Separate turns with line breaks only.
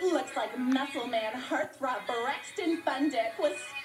Looks like Muscle Man Heartthrob Braxton Fundick was